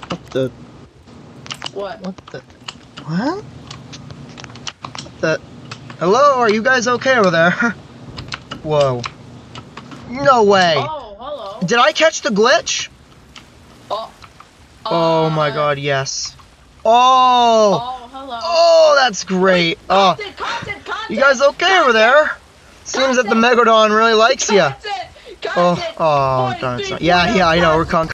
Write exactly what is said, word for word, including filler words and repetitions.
What the? What? What the? What? What the? Hello, are you guys okay over there? Whoa. No way. Oh, hello. Did I catch the glitch? Oh. Oh Uh, my god, yes. Oh. Oh, hello. Oh, that's great. Wait, Oh. content, content, content, You guys okay content, over there? Seems that the content, Megalodon really likes you. content, Oh, content. oh, Boy, darn it. three, Yeah, four, yeah, I know. five, We're con